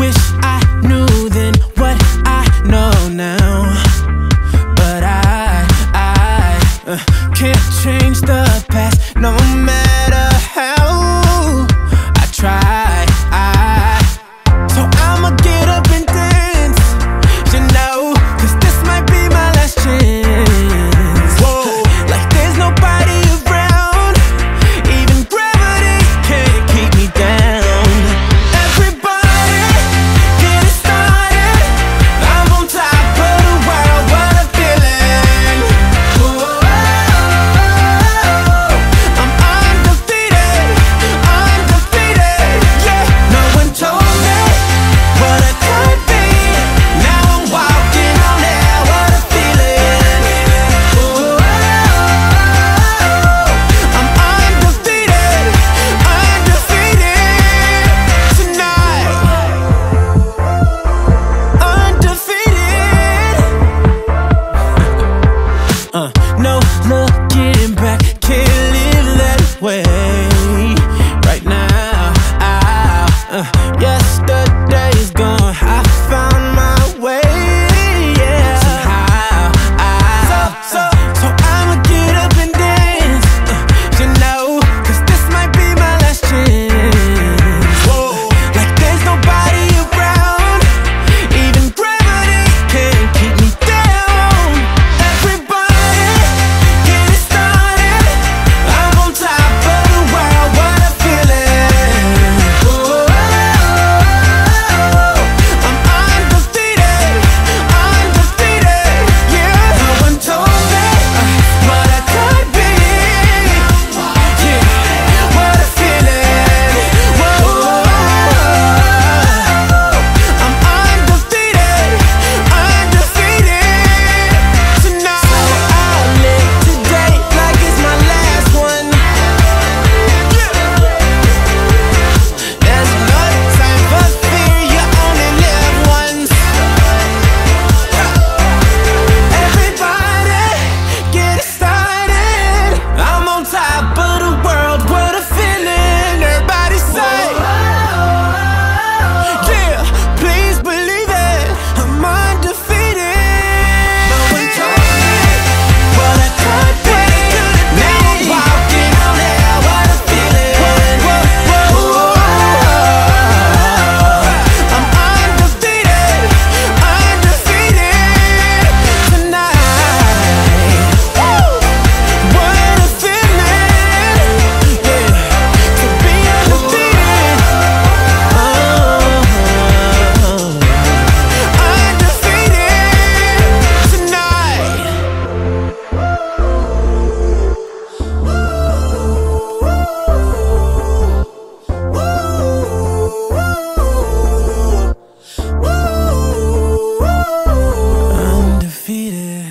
Wish I knew then what I know now, but I can't change the past, no matter how I try. So I'ma get up and dance, you know, 'cause this might be my last chance. Whoa, like there's nobody around, even gravity can't keep me down. Everybody, get it started. I'm on top of the world, what a feeling. Whoa, I'm undefeated, undefeated, yeah. No one told me what I could be. Now I'm walking on air, what a feeling. Whoa, I'm undefeated, undefeated tonight. Undefeated. No looking back, can't live that way. Right now, yesterday's gone, I found my way, yeah. Somehow, so I'ma get up and dance, you know, 'cause this might be my last chance. Whoa, like there's nobody around, even gravity can't keep me down. Everybody, get it started. I'm on top of the world, what a feeling. Whoa, I'm undefeated, undefeated, yeah. No one told me what I could be, yeah. What a feeling. Whoa, I'm undefeated, undefeated tonight. So I'll live today like it's my last one. There's no time for fear, you only live once. Everybody, get it started. I'm on top of the world, what a feeling. Everybody say, yeah, please believe it, I'm undefeated. No one told me what I could be. Now I'm walking on air, what a feeling. I'm undefeated, undefeated tonight. What a feeling, yeah, to be undefeated. Undefeated tonight. Undefeated.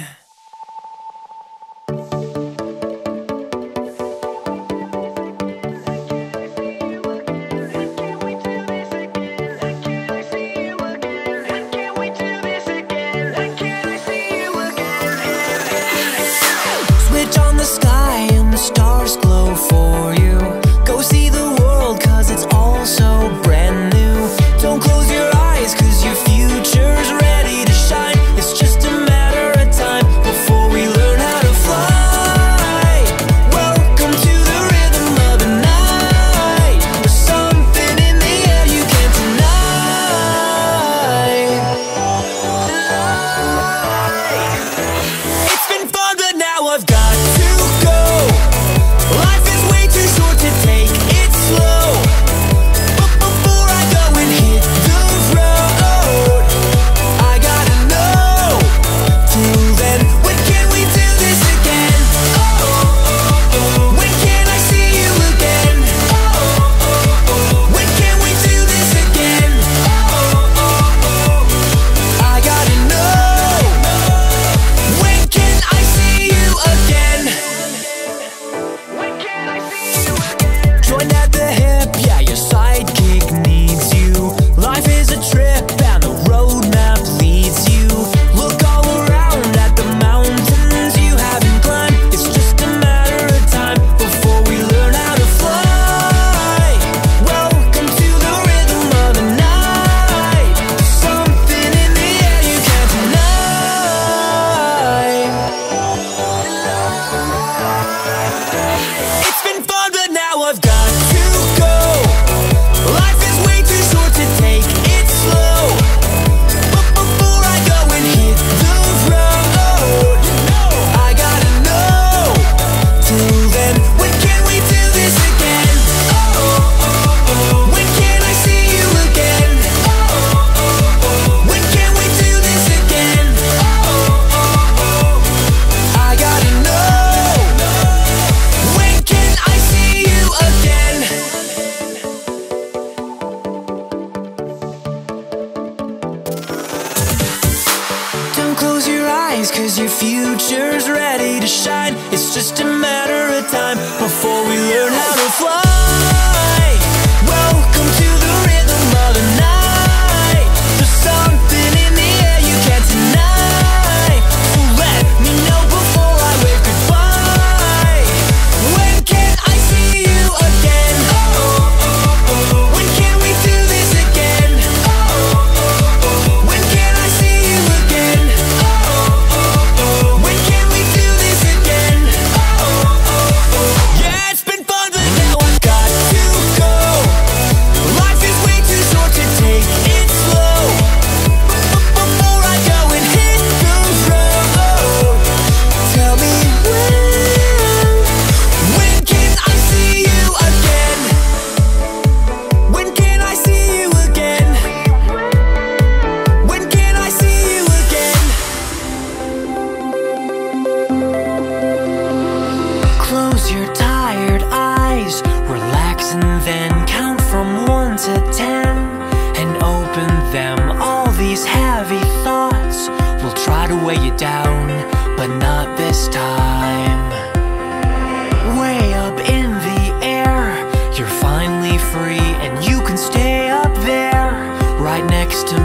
Switch on the sky and the stars glow for you. Go see the world 'cause it's all so brand new. Don't close your eyes 'cause your future's ready to shine. It's just a matter of time before we learn how to fly. Welcome to the rhythm of the night. There's something in the air you can't deny. It's been fun, but now I've got to go. Life is way eyes, 'cause your future's ready to shine. It's just a matter of time before we learn how to fly. Welcome to the rhythm of the night. There's something in the air you can't deny. So let me know before I wave goodbye. When can I see you again? When can we do this again? When can I see you again? When can we do this again? Yeah, it's been fun, but now I've got to go. Life is way too short to take it slow. Before I go and hit the road, tell me when can I see you again? When can I see you again? When can I see you again? Close your tired eyes, relax and then count from 1 to 10 and open them. All these heavy thoughts will try to weigh you down, but not this time. Way up in the air, you're finally free, and you can stay up there right next to